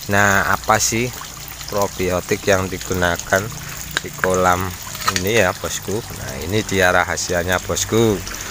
Nah, apa sih probiotik yang digunakan di kolam ini ya bosku? Nah, ini dia rahasianya bosku.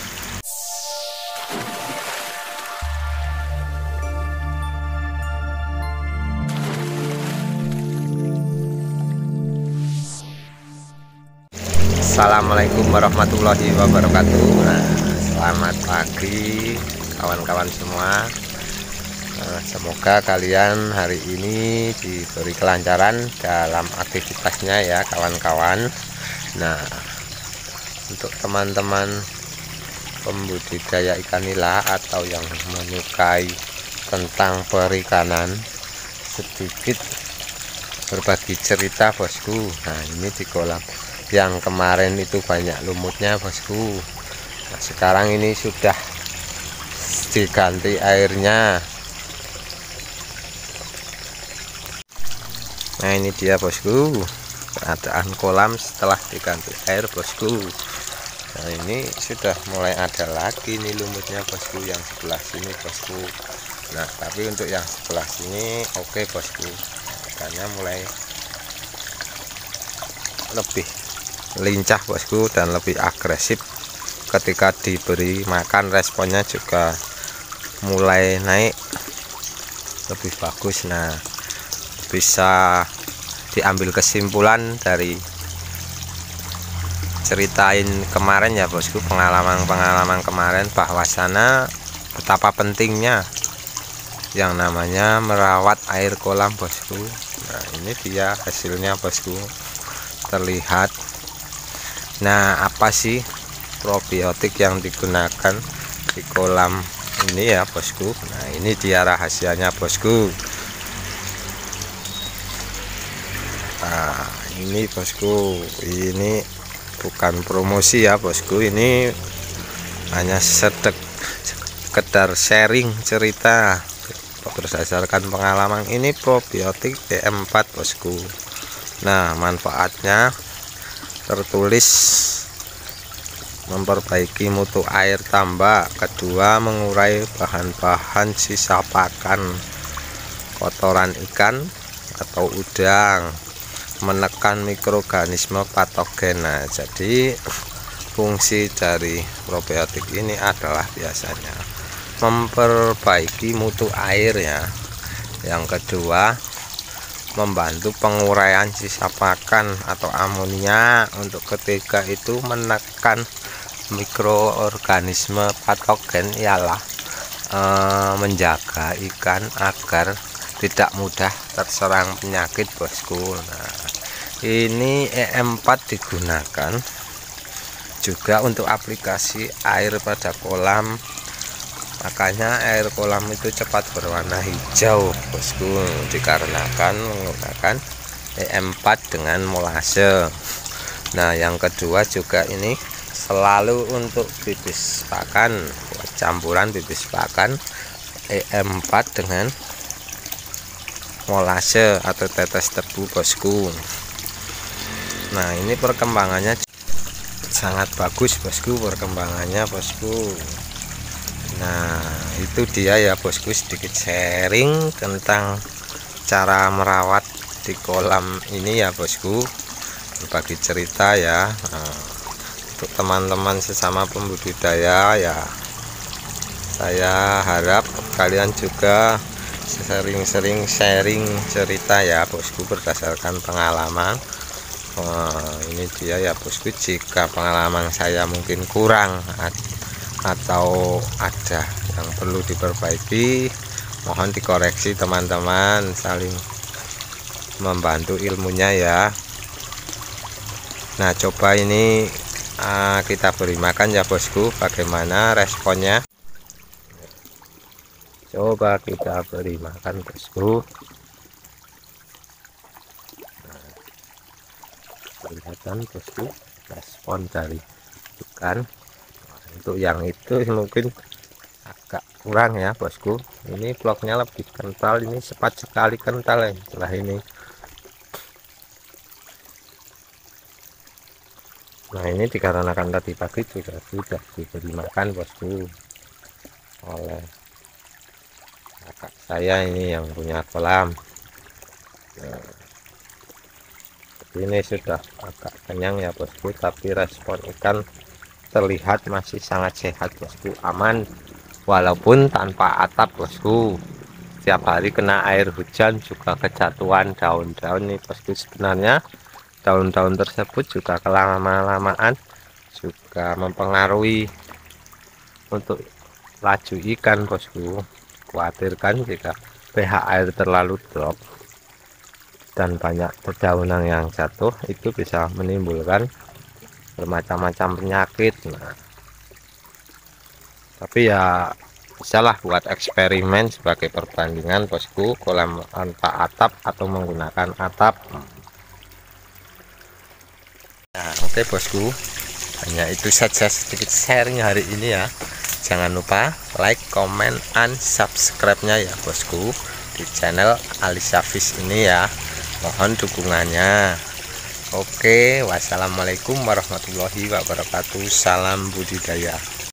Assalamualaikum warahmatullahi wabarakatuh. Nah, selamat pagi kawan-kawan semua. Semoga kalian hari ini diberi kelancaran dalam aktivitasnya ya kawan-kawan. Nah, untuk teman-teman pembudidaya ikan nila atau yang menyukai tentang perikanan, sedikit berbagi cerita bosku. Nah, ini di kolam yang kemarin itu banyak lumutnya bosku. Nah, sekarang ini sudah diganti airnya. Nah, ini dia bosku keadaan kolam setelah diganti air bosku. Nah, ini sudah mulai ada lagi nih lumutnya bosku, yang sebelah sini bosku. Nah, tapi untuk yang sebelah sini oke bosku, ikannya mulai lebih lincah bosku dan lebih agresif ketika diberi makan. Responnya juga mulai naik lebih bagus. Nah, bisa diambil kesimpulan dari ceritain kemarin ya bosku, pengalaman kemarin, bahwasana betapa pentingnya yang namanya merawat air kolam bosku. Nah, ini dia hasilnya bosku, terlihat. Nah, apa sih probiotik yang digunakan di kolam ini ya bosku? Nah, ini dia rahasianya bosku. Nah, ini bosku, ini bukan promosi ya bosku, ini hanya sekedar sharing cerita berdasarkan pengalaman. Ini probiotik E4 bosku. Nah, manfaatnya tertulis memperbaiki mutu air tambak, kedua mengurai bahan-bahan sisa pakan kotoran ikan atau udang, menekan mikroorganisme patogen. Nah, jadi fungsi dari probiotik ini adalah biasanya memperbaiki mutu air ya. Yang kedua, membantu penguraian sisa pakan atau amonia. Untuk ketiga itu menekan mikroorganisme patogen, ialah menjaga ikan agar tidak mudah terserang penyakit bosku. Nah, ini E4 digunakan juga untuk aplikasi air pada kolam, makanya air kolam itu cepat berwarna hijau bosku, dikarenakan menggunakan E4 dengan molase. Nah, yang kedua juga ini selalu untuk bibis pakan, buat campuran bibis pakan E4 dengan molase atau tetes tebu bosku. Nah, ini perkembangannya sangat bagus bosku, perkembangannya bosku. Nah, itu dia ya bosku, sedikit sharing tentang cara merawat di kolam ini ya bosku, berbagi cerita ya. Nah, untuk teman-teman sesama pembudidaya ya, saya harap kalian juga sering-sering sharing cerita ya bosku, berdasarkan pengalaman. Ini dia ya bosku, jika pengalaman saya mungkin kurang atau ada yang perlu diperbaiki, mohon dikoreksi teman-teman, saling membantu ilmunya ya. Nah, coba ini kita beri makan ya bosku, bagaimana responnya. Coba kita beri makan bosku. Nah, kelihatan bosku respon dari ikan. Nah, untuk yang itu mungkin agak kurang ya bosku, ini bloknya lebih kental, ini cepat sekali kental ya setelah ini. Nah, ini dikarenakan tadi pagi juga sudah diberi makan bosku oleh kakak saya ini yang punya kolam. Nah, ini sudah agak kenyang ya bosku, tapi respon ikan terlihat masih sangat sehat bosku, aman walaupun tanpa atap bosku. Setiap hari kena air hujan juga kejatuhan daun-daun nih bosku. Sebenarnya daun-daun tersebut juga kelama-lamaan juga mempengaruhi untuk laju ikan bosku. Khawatirkan jika pH air terlalu drop dan banyak dedaunan yang jatuh, itu bisa menimbulkan bermacam-macam penyakit. Nah, tapi ya bisalah buat eksperimen sebagai perbandingan bosku, kolam tanpa atap atau menggunakan atap. Nah, oke bosku, hanya itu saja sedikit sharing hari ini ya. Jangan lupa like, comment, and subscribe-nya ya bosku di channel Alisa Fish ini ya. Mohon dukungannya. Oke, wassalamualaikum warahmatullahi wabarakatuh. Salam budidaya.